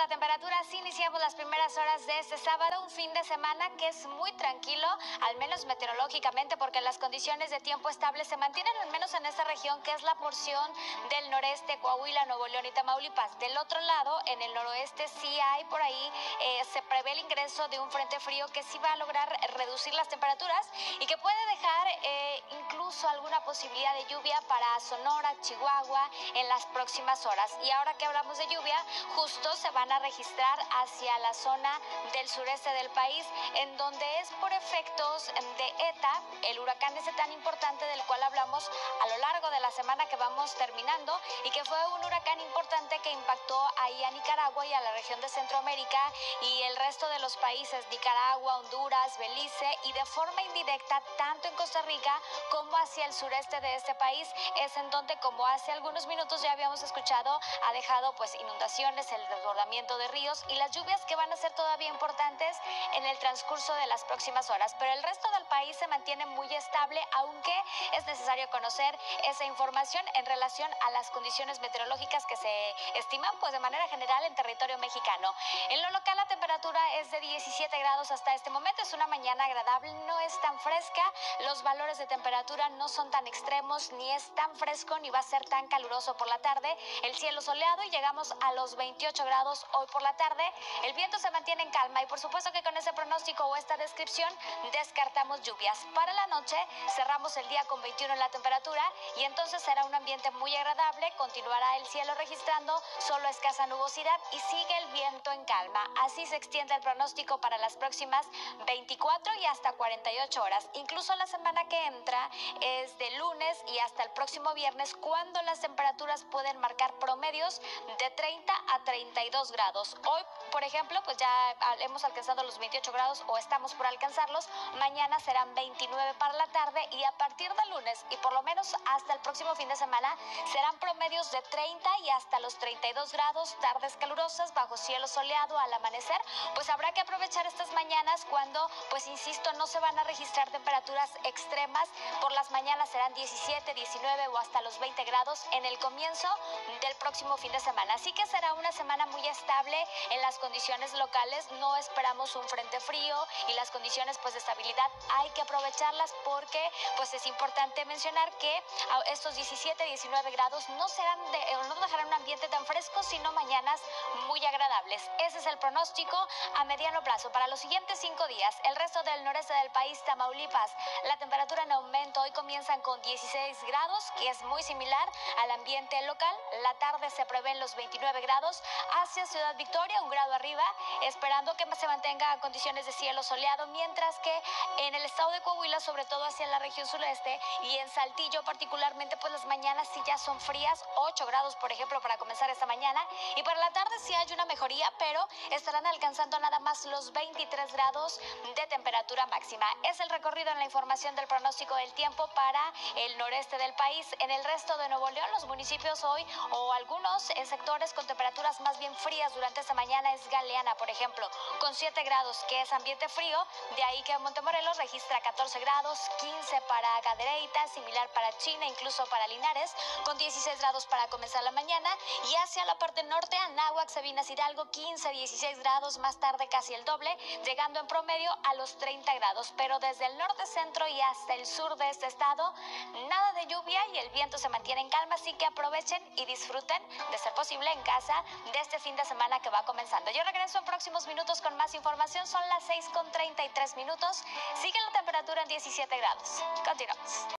la temperatura, así iniciamos las primeras horas de este sábado, un fin de semana que es muy tranquilo, al menos meteorológicamente, porque las condiciones de tiempo estable se mantienen al menos en esta región, que es la porción del noreste, Coahuila, Nuevo León y Tamaulipas. Del otro lado, en el noroeste, sí hay por ahí, se prevé el ingreso de un frente frío que sí va a lograr reducir las temperaturas y que puede dejar incluso alguna posibilidad de lluvia para Sonora, Chihuahua, en las próximas horas. Y ahora que hablamos de lluvia, justo se van a registrar hacia la zona del sureste del país, en donde es por efectos de ETA, el huracán ese tan importante del cual hablamos a lo largo de la semana que vamos terminando, y que fue un huracán importante que impactó ahí a Nicaragua y a la región de Centroamérica y el resto de los países, Nicaragua, Honduras, Belice, y de forma indirecta tanto en Costa Rica como hacia el sureste de este país. Es en donde, como hace algunos minutos ya habíamos escuchado, ha dejado pues inundaciones, el desbordamiento de ríos y las lluvias que van a ser todavía importantes en el transcurso de las próximas horas. Pero el resto del país se mantiene muy estable, aunque es necesario conocer esa información en relación a las condiciones meteorológicas que se estiman pues de manera general en territorio mexicano. En lo local la temperatura es de 17 grados hasta este momento, es una mañana agradable, no es tan fresca, los valores de temperatura no son tan extremos, ni es tan fresco ni va a ser tan caluroso por la tarde, el cielo soleado y llegamos a los 28 grados hoy por la tarde, el viento se mantiene en calma y por supuesto que con ese pronóstico o esta descripción descartamos lluvias. Para la noche cerramos el día con 21 en la temperatura y entonces será un ambiente muy agradable, continuará el cielo registrando solo escasa nubosidad y sigue el viento en calma. Así se extiende el pronóstico para las próximas 24 y hasta 48 horas. Incluso la semana que entra es de lunes y hasta el próximo viernes, cuando las temperaturas pueden marcar promedios de 30 a 32 grados. Hoy, por ejemplo, pues ya hemos alcanzado los 28 grados o estamos por alcanzarlos. Mañana serán 29 para la tarde y a partir del lunes y por lo menos hasta el próximo fin de semana serán promedios de 30 y hasta los 32 grados, tardes calurosas bajo cielo soleado al amanecer. Pues habrá que aprovechar estas mañanas cuando, pues insisto, no se van a registrar temperaturas extremas. Por las mañanas serán 17, 19 o hasta los 20 grados en el comienzo del próximo fin de semana. Así que será una semana muy estable en las condiciones locales. No esperamos un frente frío y las condiciones pues de estabilidad hay que aprovecharlas, porque pues es importante mencionar que estos 17, 19 grados no dejarán un ambiente tan fresco, sino mañanas muy agradables. Ese es el pronóstico a mediano plazo para los siguientes 5 días. El resto del noreste del país, Tamaulipas, la temperatura en aumento. Hoy comienzan con 16 grados, que es muy similar al ambiente local. La tarde se prevén los 29 grados. Hacia Ciudad Victoria, un grado arriba, esperando que se mantenga condiciones de cielo soleado, mientras que en el estado de Coahuila, sobre todo hacia la región sureste y en Saltillo particularmente, pues las mañanas sí ya son frías, 8 grados por ejemplo para comenzar esta mañana, y para la tarde sí hay una mejoría, pero estarán alcanzando nada más los 23 grados de temperatura máxima. Es el recorrido en la información del pronóstico del tiempo para el noreste del país. En el resto de Nuevo León, los municipios hoy o algunos sectores con temperaturas más bien frías durante esta mañana es Galeana, por ejemplo, con 7 grados, que es ambiente frío. De ahí que Montemorelos registra 14 grados, 15 para Cadereyta, similar para China, incluso para Linares, con 16 grados para comenzar la mañana. Y hacia la parte norte, Anáhuac, Sabinas, Hidalgo, 15, 16 grados, más tarde casi el doble, llegando en promedio a los 30 grados. Pero desde el norte, centro y hasta el sur de este estado, nada de lluvia y el viento se mantiene en calma, así que aprovechen y disfruten, de ser posible, en casa de este fin de semana que va comenzando. Yo regreso en próximos minutos con más información. Son las 6:33 minutos. Sigue la temperatura en 17 grados. Continuamos.